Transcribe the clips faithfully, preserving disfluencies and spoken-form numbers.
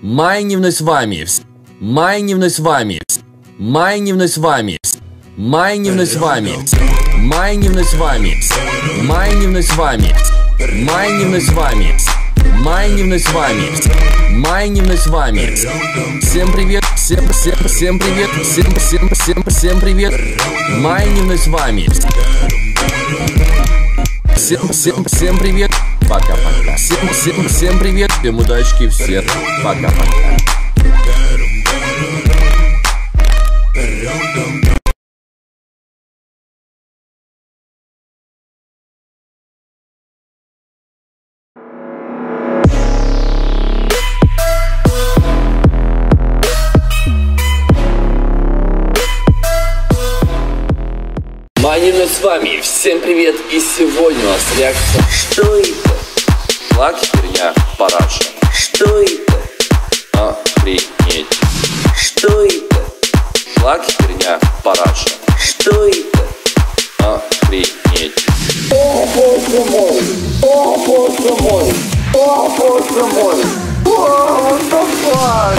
Майнивны с вами. Майнивны с вами. Майнивны с вами. Майнивны с вами. Майнивны с вами. Майнивны с вами. Майнивны с вами. Майнивны с вами. Майнивны с вами. Всем привет. Всем, всем, всем привет. Всем, всем, всем, всем привет. Майнивны с вами. Всем, всем, всем привет. Пока-пока. Всем, всем, всем привет. Всем удачки всем. Пока-пока. Майнивны с вами, всем привет, и сегодня у нас реакция. Что это? Флаг, херня, параша. Что это? Охренеть. Что это? Флаг, херня, параша. Что это? Охренеть. О, боже мой! О, боже мой! О, боже мой! What the fuck?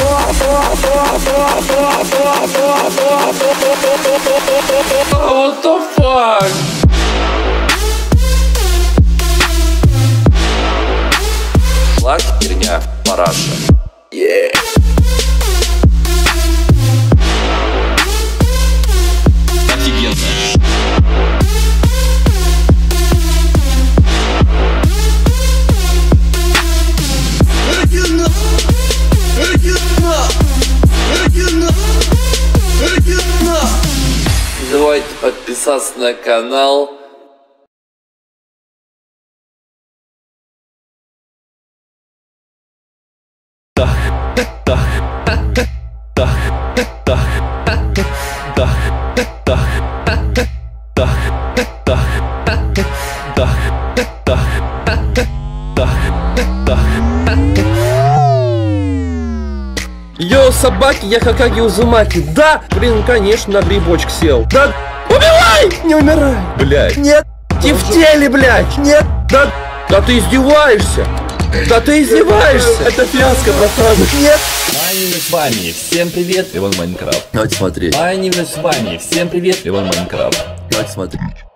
What the fuck? Флаг, херня, параша. Yeah. Офигенно. Давайте подписаться на канал. Йо, собаки, я Хокаге Узумаки. Да, блин, конечно, на грибочек сел. Да, убивай! Не умирай! Блядь. Нет, ты в теле, блядь. Нет, да, да ты издеваешься. Да ты издеваешься. Это фиаско, братан. Нет. Майнивны с вами, всем привет. Иван Майнкрафт. Давайте смотреть. Майнивны с вами, всем привет. Иван Майнкрафт. Давайте смотреть.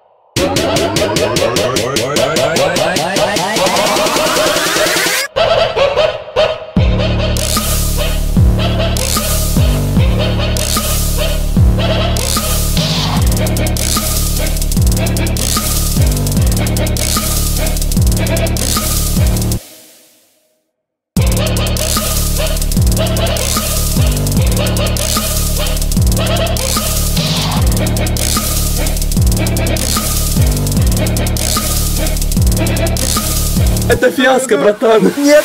Это фиаско, братан. Нет.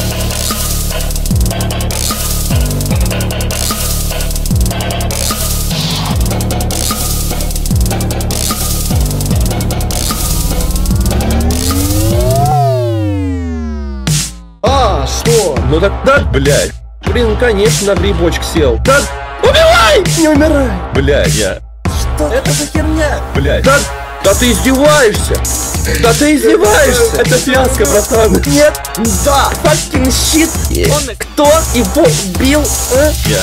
А, что? Ну так, да, блядь. Блин, конечно, на грибочек сел. Да, убивай! Не умирай. Блядь, я. Что это за херня? Блядь. Да, да ты издеваешься. Да ты издеваешься. Это фиаско, братан. Нет. Да. Fucking shit. Yeah. Он, кто его убил? А? Я.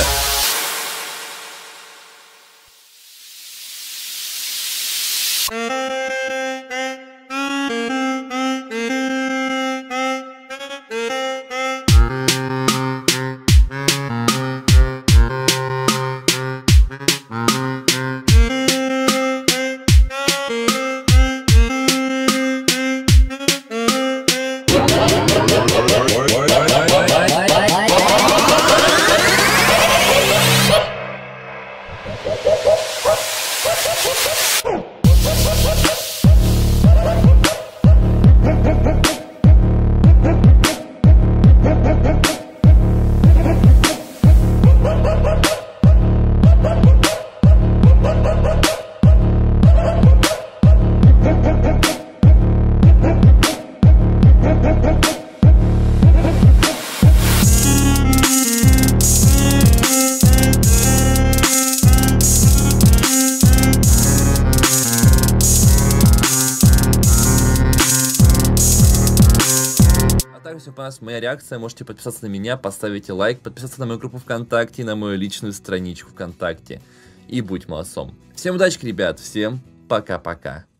также, если вам понравилась моя реакция, можете подписаться на меня, поставить лайк, подписаться на мою группу ВКонтакте и на мою личную страничку ВКонтакте. И будь молодцом. Всем удачи, ребят, всем пока-пока.